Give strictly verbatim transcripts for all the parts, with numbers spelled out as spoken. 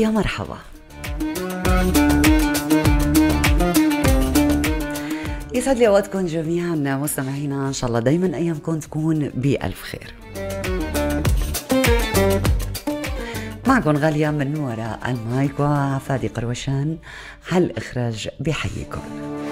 يا مرحبا. يسعد لي اوقاتكم جميعا مستمعينا، ان شاء الله دايما ايامكم تكون بألف خير. معكم غالية من وراء المايك وفادي قروشان على الإخراج، بحييكم.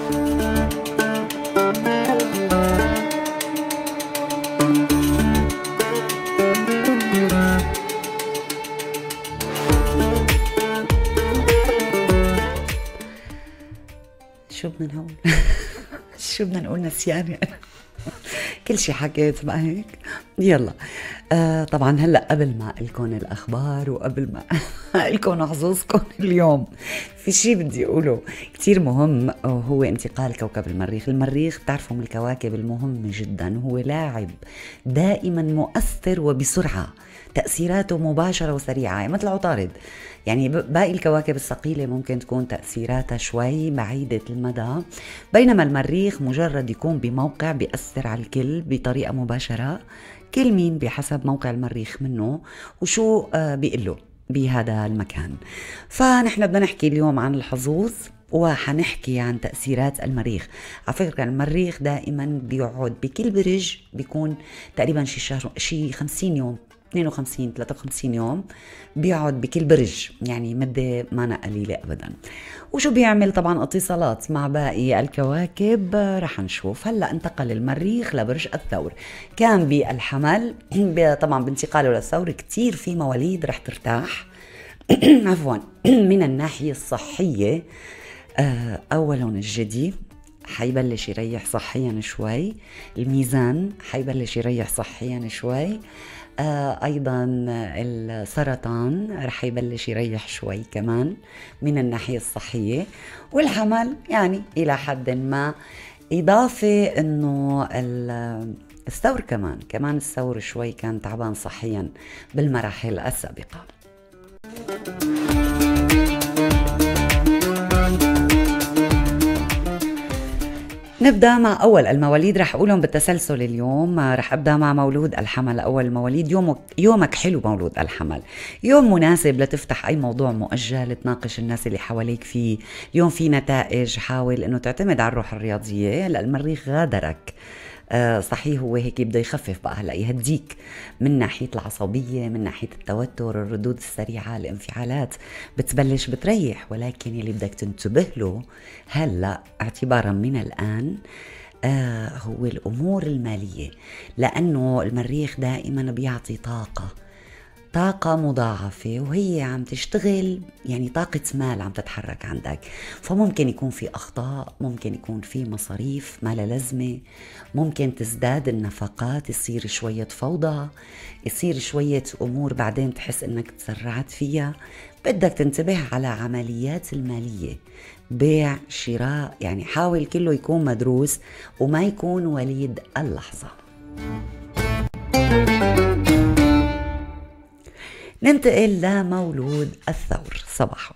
شو بدنا نقول؟ شو بدنا نقول نسياني كل شي حكيت ما هيك. يلا آه طبعا هلا قبل ما لكم الاخبار وقبل ما لكم حظوظكم اليوم، في شي بدي اقوله كتير مهم، هو انتقال كوكب المريخ. المريخ بتعرفوا من الكواكب المهمة جدا، هو لاعب دائما مؤثر وبسرعة، تأثيراته مباشرة وسريعة مثل عطارد. يعني باقي الكواكب الثقيلة ممكن تكون تأثيراتها شوي بعيدة المدى، بينما المريخ مجرد يكون بموقع بيأثر على الكل بطريقة مباشرة. كل مين بحسب موقع المريخ منه وشو بيقله بهذا المكان. فنحن بدنا نحكي اليوم عن الحظوظ وحنحكي عن تأثيرات المريخ. على فكرة المريخ دائما بيقعد بكل برج بيكون تقريبا شي شهر شي خمسين يوم، اثنين وخمسين ثلاثة وخمسين يوم بيقعد بكل برج، يعني مدة ما قليلة أبدا. وشو بيعمل؟ طبعا اتصالات مع باقي الكواكب رح نشوف. هلأ انتقل المريخ لبرج الثور، كان بالحمل طبعا بانتقاله للثور كتير في مواليد رح ترتاح عفوا من الناحية الصحية. أولا الجدي حيبلش يريح صحيا شوي، الميزان حيبلش يريح صحيا شوي، آه أيضا السرطان رح يبلش يريح شوي كمان من الناحية الصحية، والحمل يعني إلى حد ما. إضافة أنه الثور كمان كمان الثور شوي كان تعبان صحيا بالمراحل السابقة. نبدأ مع أول المواليد، رح أقولهم بالتسلسل اليوم. رح أبدأ مع مولود الحمل. أول المواليد يومك, يومك حلو مولود الحمل، يوم مناسب لتفتح أي موضوع مؤجل، تناقش الناس اللي حواليك فيه. اليوم في نتائج، حاول أنه تعتمد على الروح الرياضية. هلأ المريخ غادرك، آه صحيح هو هيك بده يخفف بقى هلا، يهديك من ناحية العصبية، من ناحية التوتر، الردود السريعة، الانفعالات بتبلش بتريح. ولكن يلي بدك تنتبه له هلا اعتبارا من الآن آه هو الأمور المالية، لأنه المريخ دائما بيعطي طاقة طاقة مضاعفة وهي عم تشتغل، يعني طاقة مال عم تتحرك عندك. فممكن يكون في أخطاء، ممكن يكون في مصاريف ما لها لازمة، ممكن تزداد النفقات، يصير شوية فوضى، يصير شوية أمور بعدين تحس إنك تسرعت فيها. بدك تنتبه على عمليات المالية، بيع شراء، يعني حاول كله يكون مدروس وما يكون وليد اللحظة. ننتقل لمولود الثور صباحه.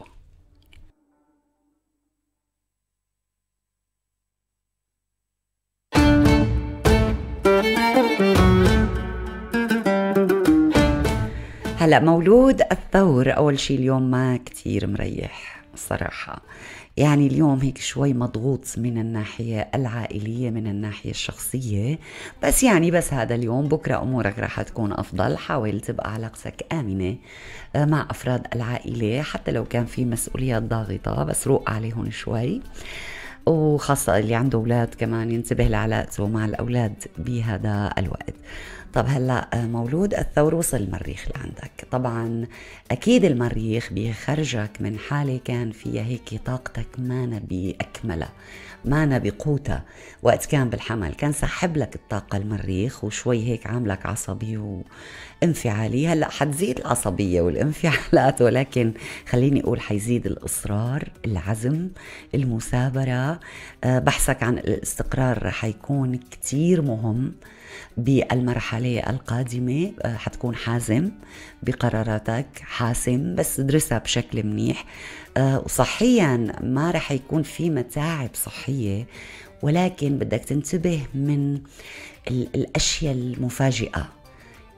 هلأ مولود الثور أول شي اليوم ما كتير مريح الصراحة، يعني اليوم هيك شوي مضغوط من الناحية العائلية، من الناحية الشخصية، بس يعني بس هذا اليوم. بكرة أمورك راح تكون أفضل. حاول تبقى علاقتك آمنة مع أفراد العائلة، حتى لو كان في مسؤوليات ضاغطة بس روق عليهم شوي، وخاصة اللي عنده أولاد كمان ينتبه لعلاقته مع الأولاد بهذا الوقت. طب هلأ مولود الثور وصل المريخ لعندك، طبعا أكيد المريخ بيخرجك من حالة كان فيها هيك طاقتك مانا بأكملها، مانا بقوتها. وقت كان بالحمل كان سحب لك الطاقة المريخ وشوي هيك عاملك عصبي وانفعالي. هلأ حتزيد العصبية والانفعالات، ولكن خليني أقول حيزيد الإصرار، العزم، المثابرة. بحثك عن الاستقرار حيكون كتير مهم بالمرحلة القادمة. حتكون حازم بقراراتك، حاسم، بس ادرسها بشكل منيح. وصحيا ما رح يكون في متاعب صحية، ولكن بدك تنتبه من الأشياء المفاجئة،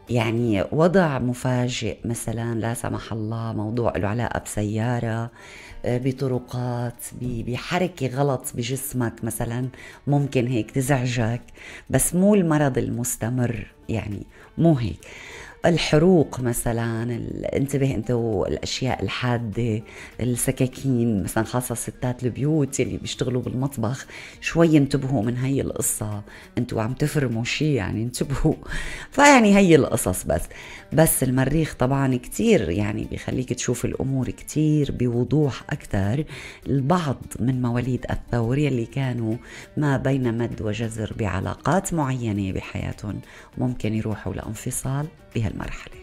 يعني وضع مفاجئ مثلا لا سمح الله، موضوع له علاقة بسيارة، آه، بطرقات، ب- بحركة غلط بجسمك مثلا، ممكن هيك تزعجك، بس مو المرض المستمر يعني، مو هيك. الحروق مثلا، ال- انتبه انت والاشياء الحاده، السكاكين مثلا، خاصه ستات البيوت اللي بيشتغلوا بالمطبخ، شوي انتبهوا من هي القصه، انتوا عم تفرموا شيء يعني، انتبهوا. فيعني هي القصص. بس بس المريخ طبعا كتير يعني بيخليك تشوف الامور كتير بوضوح اكثر. البعض من مواليد الثور يلي كانوا ما بين مد وجزر بعلاقات معينه بحياتهم، ممكن يروحوا لانفصال بهالمرحلة.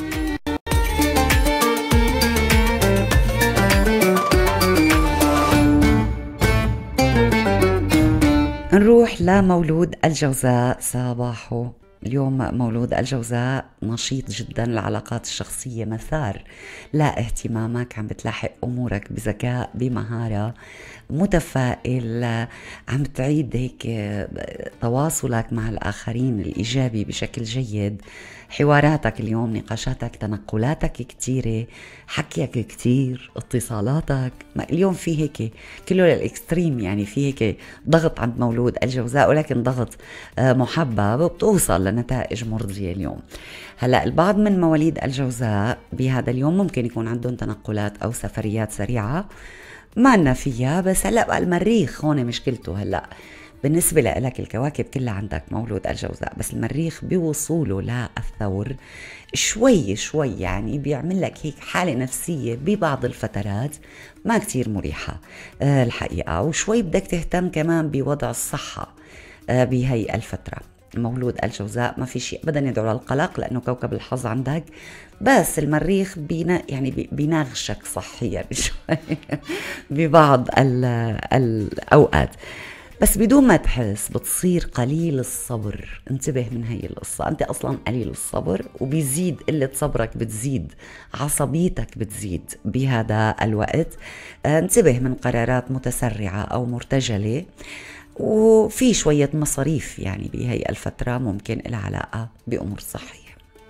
نروح لمولود الجوزاء صباحو. اليوم مولود الجوزاء نشيط جدا، العلاقات الشخصية مثار لا اهتمامك، عم بتلاحق أمورك بذكاء بمهارة، متفائل، عم تعيد هيك تواصلك مع الآخرين الإيجابي بشكل جيد، حواراتك اليوم، نقاشاتك، تنقلاتك كتيرة، حكيك كتير، اتصالاتك، ما اليوم في هيك كله للإكستريم يعني، في هيك ضغط عند مولود الجوزاء، ولكن ضغط محبب وبتوصل لنتائج مرضية اليوم. هلأ البعض من مواليد الجوزاء بهذا اليوم ممكن يكون عندهم تنقلات أو سفريات سريعة ما لنا فيها، بس هلأ بقى المريخ هون مشكلته. هلأ بالنسبة لك الكواكب كلها عندك مولود الجوزاء، بس المريخ بوصوله للثور شوي شوي يعني بيعمل لك هيك حالة نفسية ببعض الفترات ما كتير مريحة أه الحقيقة، وشوي بدك تهتم كمان بوضع الصحة أه بهي الفترة. مولود الجوزاء ما في شيء ابدا يدعو للقلق لانه كوكب الحظ عندك، بس المريخ بينا يعني بيناغشك صحيا شوي ببعض الاوقات، بس بدون ما تحس بتصير قليل الصبر. انتبه من هي القصة، انت اصلا قليل الصبر، وبيزيد قلة صبرك بتزيد عصبيتك بتزيد بهذا الوقت. انتبه من قرارات متسرعة او مرتجلة، وفي شوية مصاريف يعني بهي الفترة ممكن لها علاقة بأمور صحية.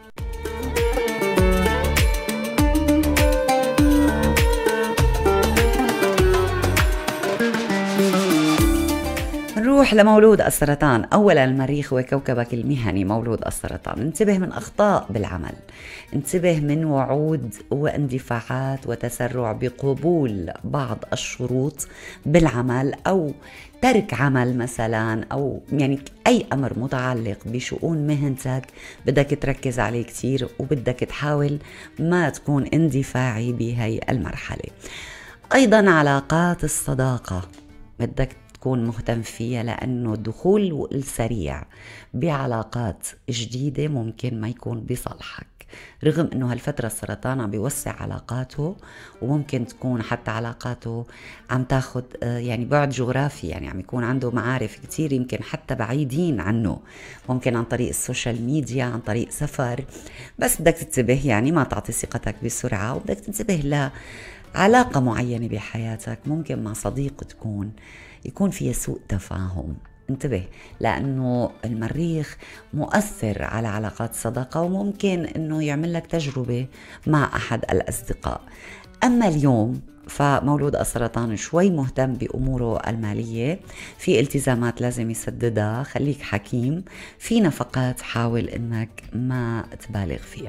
نروح لمولود السرطان. أولا المريخ وكوكبك المهني مولود السرطان، انتبه من أخطاء بالعمل، انتبه من وعود واندفاعات وتسرع بقبول بعض الشروط بالعمل، أو ترك عمل مثلا، أو يعني أي أمر متعلق بشؤون مهنتك بدك تركز عليه كتير، وبدك تحاول ما تكون اندفاعي بهي المرحلة. أيضا علاقات الصداقة بدك تكون مهتم فيها، لأنه الدخول السريع بعلاقات جديدة ممكن ما يكون بصالحك، رغم أنه هالفترة السرطان عم بيوسع علاقاته، وممكن تكون حتى علاقاته عم تاخد يعني بعد جغرافي، يعني عم يكون عنده معارف كتير يمكن حتى بعيدين عنه، ممكن عن طريق السوشيال ميديا، عن طريق سفر. بس بدك تنتبه يعني ما تعطي ثقتك بسرعة، وبدك تنتبه ل علاقة معينة بحياتك ممكن مع صديق تكون يكون فيها سوء تفاهم. انتبه، لأنه المريخ مؤثر على علاقات الصداقة، وممكن أنه يعمل لك تجربة مع أحد الأصدقاء. أما اليوم فمولود السرطان شوي مهتم بأموره المالية، في التزامات لازم يسددها، خليك حكيم، في نفقات حاول أنك ما تبالغ فيها.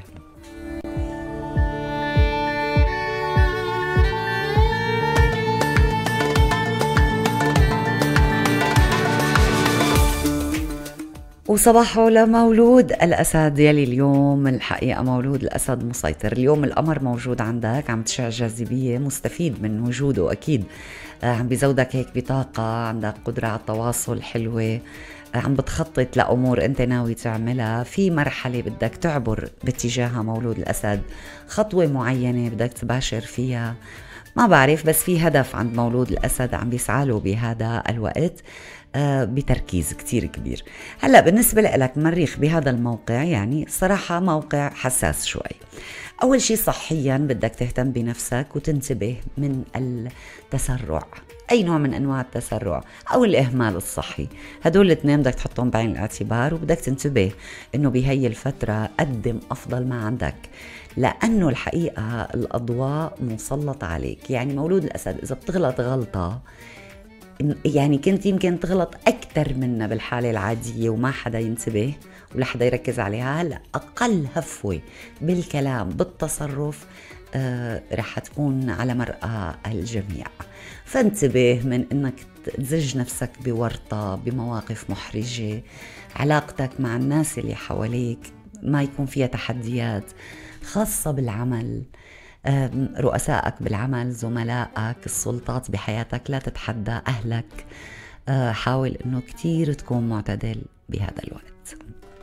وصباحه لمولود الأسد، يلي اليوم الحقيقة مولود الأسد مسيطر. اليوم القمر موجود عندك، عم تشع جاذبية، مستفيد من وجوده أكيد، عم بيزودك هيك بطاقة، عندك قدرة على التواصل حلوة، عم بتخطط لأمور أنت ناوي تعملها، في مرحلة بدك تعبر باتجاهها مولود الأسد، خطوة معينة بدك تباشر فيها، ما بعرف، بس في هدف عند مولود الأسد عم بيسعاله بهذا الوقت بتركيز كتير كبير. هلأ بالنسبة لك مريخ بهذا الموقع يعني صراحة موقع حساس شوي. أول شيء صحيا بدك تهتم بنفسك وتنتبه من التسرع أي نوع من أنواع التسرع أو الإهمال الصحي. هدول الاثنين بدك تحطهم بعين الاعتبار، وبدك تنتبه إنه بهي الفترة قدم أفضل ما عندك، لأنه الحقيقة الأضواء مسلطة عليك. يعني مولود الأسد إذا بتغلط غلطة، يعني كنت يمكن تغلط أكتر منا بالحالة العادية وما حدا ينتبه ولا حدا يركز عليها، هلأ أقل هفوة بالكلام بالتصرف آه رح تكون على مرأى الجميع. فانتبه من انك تزج نفسك بورطة بمواقف محرجة، علاقتك مع الناس اللي حواليك ما يكون فيها تحديات خاصة بالعمل، رؤسائك بالعمل، زملائك، السلطات بحياتك، لا تتحدى أهلك. حاول انه كتير تكون معتدل بهذا الوقت.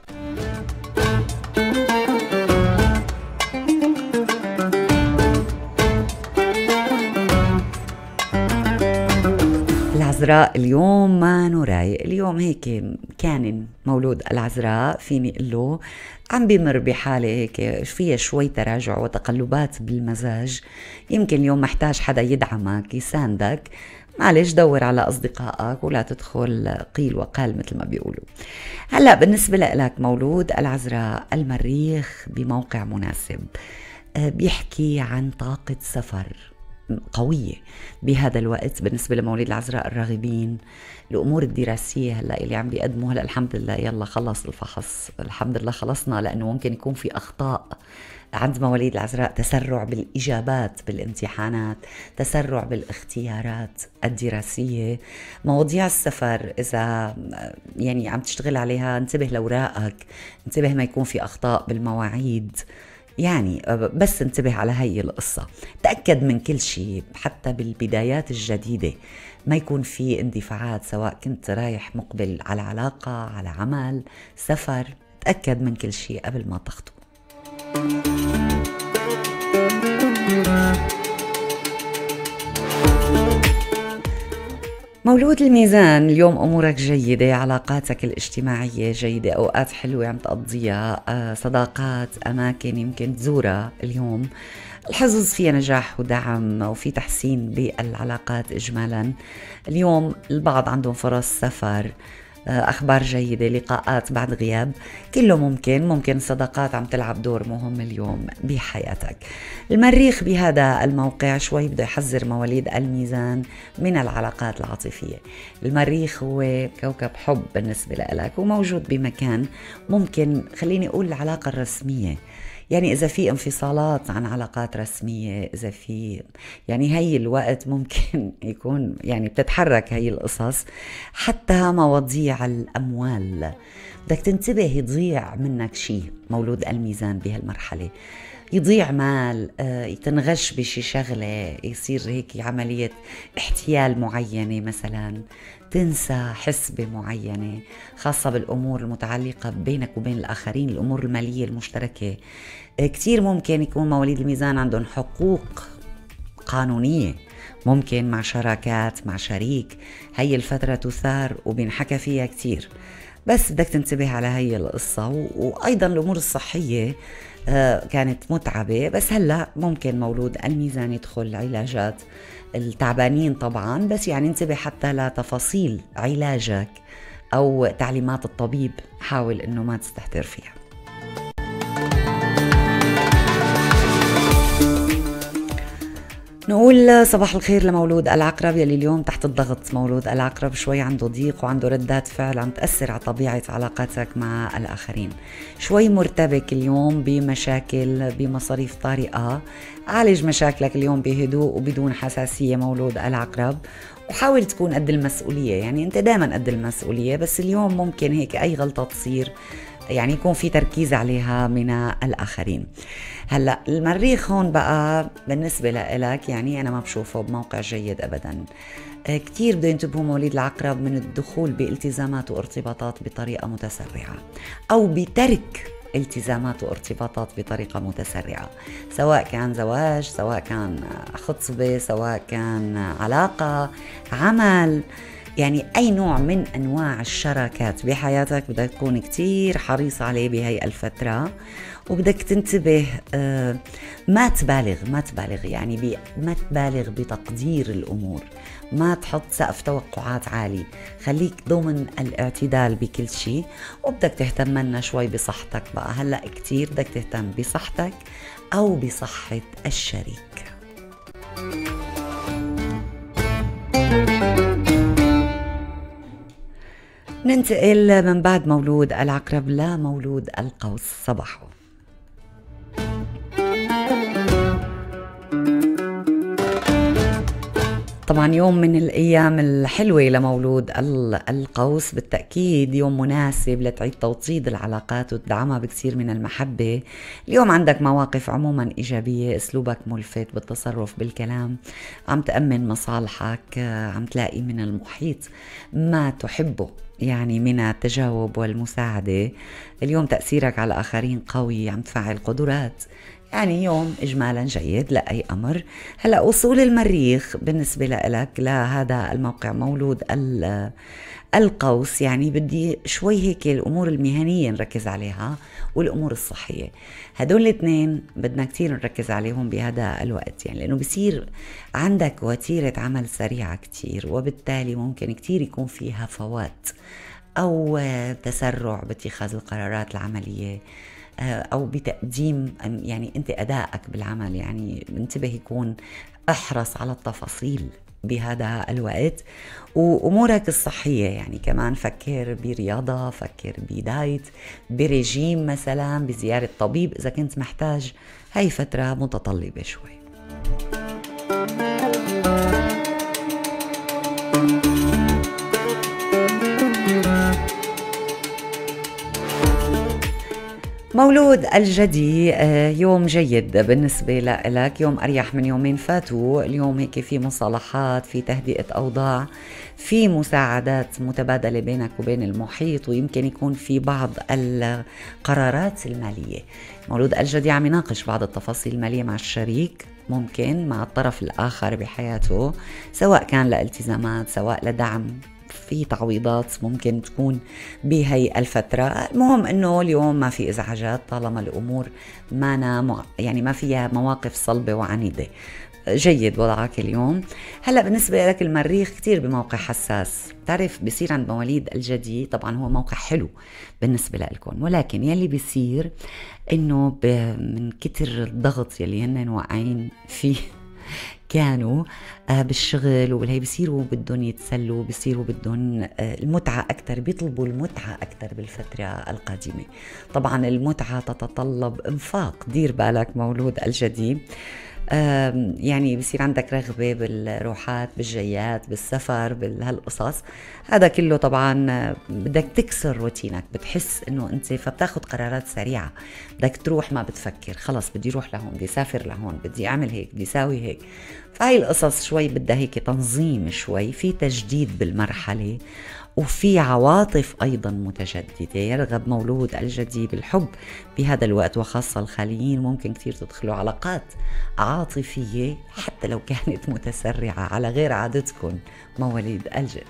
العذراء اليوم ما نرايق، اليوم هيك كان مولود العذراء فيني اقول له عم بمر بحالة هيك فيها شوي تراجع وتقلبات بالمزاج، يمكن اليوم محتاج حدا يدعمك يساندك. معلش دور على أصدقائك ولا تدخل قيل وقال مثل ما بيقولوا. هلأ بالنسبة لك مولود العذراء، المريخ بموقع مناسب، بيحكي عن طاقة سفر قوية بهذا الوقت. بالنسبة لمواليد العذراء الراغبين، الأمور الدراسية هلأ اللي عم بيقدموا هلأ الحمد لله يلا خلص الفحص، الحمد لله خلصنا، لأنه ممكن يكون في أخطاء عند مواليد العذراء، تسرع بالإجابات بالامتحانات، تسرع بالاختيارات الدراسية. مواضيع السفر إذا يعني عم تشتغل عليها انتبه لأوراقك، انتبه ما يكون في أخطاء بالمواعيد، يعني بس انتبه على هاي القصة. تأكد من كل شيء حتى بالبدايات الجديدة ما يكون في اندفاعات، سواء كنت رايح مقبل على علاقة، على عمل، سفر، تأكد من كل شيء قبل ما تخطو. مولود الميزان، اليوم أمورك جيدة، علاقاتك الاجتماعية جيدة، أوقات حلوة عم تقضيها، صداقات، أماكن يمكن تزورها اليوم. الحظوظ فيها نجاح ودعم وفي تحسين بالعلاقات إجمالا. اليوم البعض عندهم فرص سفر، أخبار جيدة، لقاءات بعد غياب، كله ممكن. ممكن الصداقات عم تلعب دور مهم اليوم بحياتك. المريخ بهذا الموقع شوي بده يحذر مواليد الميزان من العلاقات العاطفية. المريخ هو كوكب حب بالنسبة لك، وموجود بمكان ممكن خليني أقول العلاقة الرسمية، يعني إذا في انفصالات عن علاقات رسمية، إذا في يعني هاي الوقت ممكن يكون يعني بتتحرك هاي القصص. حتى مواضيع الأموال بدك تنتبه يضيع منك شيء مولود الميزان بهالمرحلة، يضيع مال، يتنغش بشي شغلة، يصير هيك عملية احتيال معينة، مثلا تنسى حسبة معينة خاصة بالأمور المتعلقة بينك وبين الآخرين، الأمور المالية المشتركة. كتير ممكن يكون مواليد الميزان عندهم حقوق قانونية، ممكن مع شراكات، مع شريك. هاي الفترة تثار وبينحكى فيها كتير، بس بدك تنتبه على هاي القصة. وأيضا الأمور الصحية كانت متعبة، بس هلأ ممكن مولود الميزان يدخل علاجات التعبانين طبعا، بس يعني انتبه حتى لتفاصيل علاجك أو تعليمات الطبيب، حاول إنه ما تستهتر فيها. نقول صباح الخير لمولود العقرب يلي اليوم تحت الضغط. مولود العقرب شوي عنده ضيق وعنده ردات فعل عم تأثر على طبيعة علاقاتك مع الآخرين، شوي مرتبك اليوم بمشاكل بمصاريف طارئة. عالج مشاكلك اليوم بهدوء وبدون حساسية مولود العقرب، وحاول تكون قد المسؤولية، يعني انت دائما قد المسؤولية، بس اليوم ممكن هيك أي غلطة تصير يعني يكون في تركيز عليها من الآخرين. هلأ المريخ هون بقى بالنسبة لإلك يعني أنا ما بشوفه بموقع جيد أبدا. كتير بده ينتبهوا مواليد العقرب من الدخول بالتزامات وارتباطات بطريقة متسرعة، أو بترك التزامات وارتباطات بطريقة متسرعة، سواء كان زواج، سواء كان خطبة، سواء كان علاقة، عمل، يعني أي نوع من أنواع الشراكات بحياتك بدك تكون كتير حريص عليه بهاي الفترة. وبدك تنتبه ما تبالغ ما تبالغ يعني بي ما تبالغ بتقدير الأمور، ما تحط سقف توقعات عالي، خليك ضمن الاعتدال بكل شيء. وبدك تهتم منا شوي بصحتك بقى، هلأ كتير بدك تهتم بصحتك أو بصحة الشريك. ننتقل من بعد مولود العقرب لمولود القوس. صباحو. طبعا يوم من الأيام الحلوة لمولود القوس، بالتأكيد يوم مناسب لتعيد توطيد العلاقات وتدعمها بكثير من المحبة. اليوم عندك مواقف عموما إيجابية، أسلوبك ملفت بالتصرف بالكلام، عم تأمن مصالحك، عم تلاقي من المحيط ما تحبه يعني من التجاوب والمساعدة. اليوم تأثيرك على الآخرين قوي، عم تفعل قدرات، يعني يوم إجمالا جيد لأي أمر. هلأ وصول المريخ بالنسبة لك لهذا الموقع مولود القوس، يعني بدي شوي هيك الأمور المهنية نركز عليها والأمور الصحية، هدول الاثنين بدنا كتير نركز عليهم بهذا الوقت، يعني لأنه بصير عندك وتيرة عمل سريعة كتير، وبالتالي ممكن كتير يكون فيها فوات أو تسرع باتخاذ القرارات العملية أو بتقديم يعني أنت أدائك بالعمل. يعني انتبه، يكون احرص على التفاصيل بهذا الوقت. وأمورك الصحية يعني كمان فكر برياضة، فكر بدايت، بريجيم مثلا، بزيارة طبيب إذا كنت محتاج. هاي فترة متطلبة شوي. مولود الجدي، يوم جيد بالنسبة لك، يوم أريح من يومين فاتوا. اليوم هيك في مصالحات، في تهدئة أوضاع، في مساعدات متبادلة بينك وبين المحيط، ويمكن يكون في بعض القرارات المالية. مولود الجدي عم يناقش بعض التفاصيل المالية مع الشريك، ممكن مع الطرف الآخر بحياته، سواء كان لالتزامات سواء لدعم، في تعويضات ممكن تكون بهي الفترة. المهم انه اليوم ما في ازعاجات طالما الامور ما يعني ما فيها مواقف صلبة وعنيدة. جيد وضعك اليوم. هلأ بالنسبة لك المريخ كتير بموقع حساس، تعرف بيصير عند مواليد الجدي، طبعا هو موقع حلو بالنسبة لكم، ولكن يلي بيصير انه من كتر الضغط يلي هن واقعين فيه كانوا بالشغل وبالهي، بيصيروا بدهم يتسلوا، بيصيروا بدهم المتعة أكتر، بيطلبوا المتعة أكتر بالفترة القادمة. طبعا المتعة تتطلب انفاق، دير بالك مولود الجدي. يعني بصير عندك رغبة بالروحات، بالجيات، بالسفر، بهالقصص. هذا كله طبعا بدك تكسر روتينك، بتحس انه انت فبتاخد قرارات سريعة، بدك تروح ما بتفكر، خلص بدي روح لهون، بدي سافر لهون، بدي اعمل هيك، بدي ساوي هيك. فهي القصص شوي بدها هيك تنظيم، شوي في تجديد بالمرحلة، وفي عواطف أيضا متجددة. يرغب مولود الجدي بالحب بهذا الوقت، وخاصة الخاليين ممكن كتير تدخلوا علاقات عاطفية حتى لو كانت متسرعة على غير عادتكم مواليد الجدي.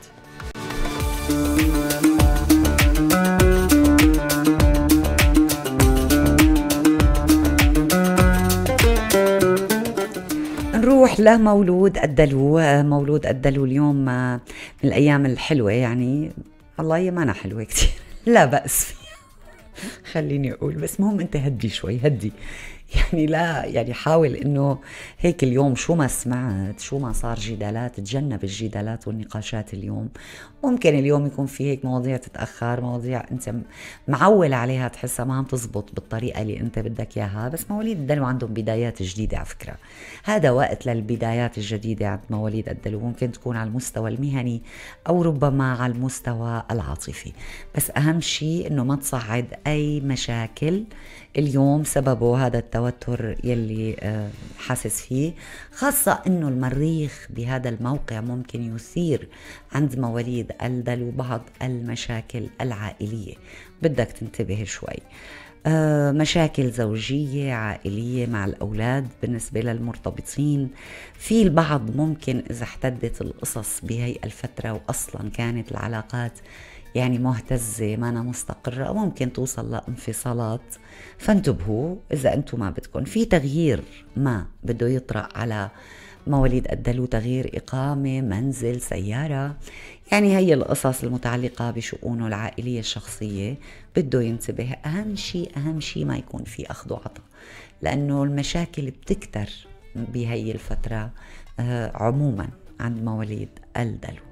نروح لمولود الدلو. مولود الدلو اليوم من الأيام الحلوة، يعني والله هي ما أنا حلوة كتير لا بأس فيها خليني أقول، بس مهم أنت هدي شوي، هدي يعني، لا يعني حاول انه هيك اليوم شو ما سمعت، شو ما صار جدالات، تجنب الجدالات والنقاشات اليوم. ممكن اليوم يكون في هيك مواضيع تتأخر، مواضيع انت معول عليها تحسها ما عم تزبط بالطريقة اللي انت بدك اياها. بس مواليد الدلو عندهم بدايات جديدة على فكرة، هذا وقت للبدايات الجديدة عند مواليد الدلو، ممكن تكون على المستوى المهني او ربما على المستوى العاطفي. بس اهم شيء انه ما تصعد اي مشاكل اليوم سببه هذا التوتر يلي حاسس فيه، خاصة انه المريخ بهذا الموقع ممكن يثير عند مواليد الدلو بعض المشاكل العائلية، بدك تنتبه شوي. مشاكل زوجية عائلية مع الأولاد بالنسبة للمرتبطين. في البعض ممكن إذا احتدت القصص بهي الفترة وأصلا كانت العلاقات يعني مهتزة مانا مستقرة، ممكن توصل لانفصالات. فانتبهوا إذا أنتم ما بدكم في تغيير ما بده يطرأ على مواليد الدلو، تغيير إقامة، منزل، سيارة، يعني هي القصص المتعلقة بشؤونه العائلية الشخصية بده ينتبه. أهم شيء أهم شيء ما يكون في أخذ وعطاء، لأنه المشاكل بتكتر بهي الفترة آه عموما عند مواليد الدلو.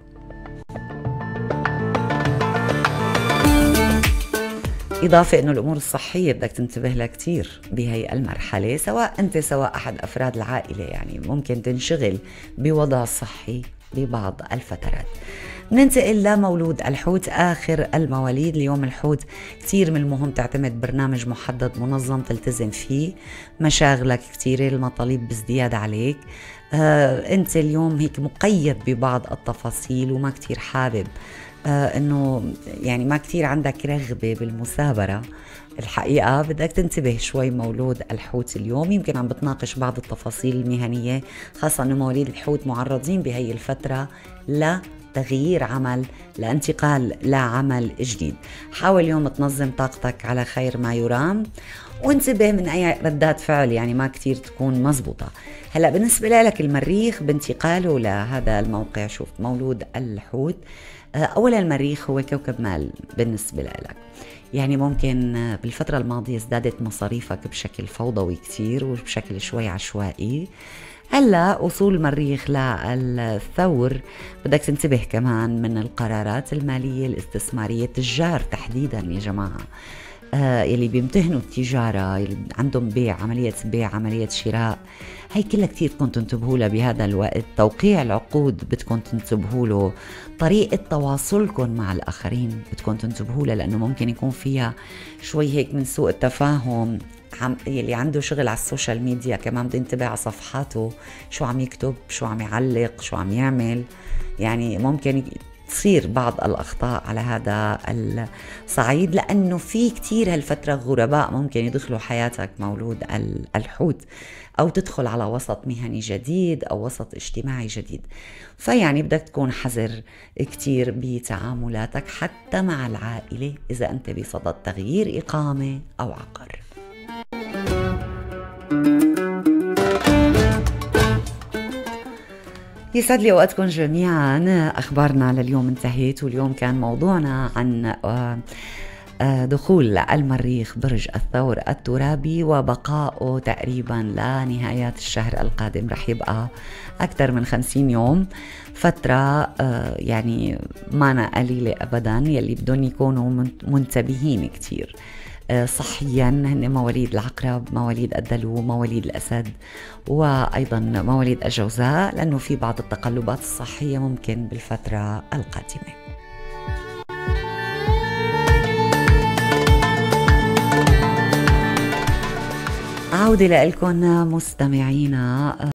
إضافة أنه الأمور الصحية بدك تنتبه لها كتير بهي المرحلة، سواء أنت سواء أحد أفراد العائلة، يعني ممكن تنشغل بوضع صحي ببعض الفترات. ننتقل لمولود الحوت، آخر المواليد. اليوم الحوت كتير من المهم تعتمد برنامج محدد منظم تلتزم فيه، مشاغلك كتيرة، المطالب بازدياد عليك. آه أنت اليوم هيك مقيد ببعض التفاصيل وما كتير حابب آه انه يعني ما كتير عندك رغبة بالمثابرة. الحقيقة بدك تنتبه شوي مولود الحوت اليوم، يمكن عم بتناقش بعض التفاصيل المهنية، خاصة انه مواليد الحوت معرضين بهي الفترة لتغيير عمل، لانتقال لعمل جديد. حاول اليوم تنظم طاقتك على خير ما يرام، وانتبه من اي ردات فعل يعني ما كتير تكون مزبوطة. هلأ بالنسبة لك المريخ بانتقاله لهذا الموقع، شوف مولود الحوت، أولا المريخ هو كوكب مال بالنسبة لك، يعني ممكن بالفترة الماضية ازدادت مصاريفك بشكل فوضوي كتير وبشكل شوي عشوائي. هلا وصول المريخ للثور بدك تنتبه كمان من القرارات المالية الاستثمارية، التجار تحديدا يا جماعة آه يلي بيمتهنوا التجارة، يلي عندهم بيع، عملية بيع، عملية شراء، هي كلها كتير بدكم تنتبهوا لها بهذا الوقت. توقيع العقود بدكم تنتبهوا له، طريقة تواصلكم مع الآخرين بدكم تنتبهوا لها، لأنه ممكن يكون فيها شوي هيك من سوء التفاهم. عم يلي عنده شغل على السوشيال ميديا كمان بده ينتبه على صفحاته، شو عم يكتب، شو عم يعلق، شو عم يعمل، يعني ممكن تصير بعض الأخطاء على هذا الصعيد، لأنه في كتير هالفترة غرباء ممكن يدخلوا حياتك مولود الحوت، أو تدخل على وسط مهني جديد أو وسط اجتماعي جديد. فيعني بدك تكون حذر كتير بتعاملاتك حتى مع العائلة إذا أنت بصدد تغيير إقامة أو عقار. يسعد لي اوقاتكم جميعا. اخبارنا لليوم انتهت، واليوم كان موضوعنا عن دخول المريخ برج الثور الترابي وبقائه تقريبا لنهايات الشهر القادم. رح يبقى اكثر من خمسين يوم، فترة يعني مانا قليلة ابدا، يلي بدهم يكونوا منتبهين كتير صحيا. هن مواليد العقرب، مواليد الدلو، مواليد الأسد، وأيضا مواليد الجوزاء، لأنه في بعض التقلبات الصحية ممكن بالفترة القادمة. عودة لكم مستمعينا.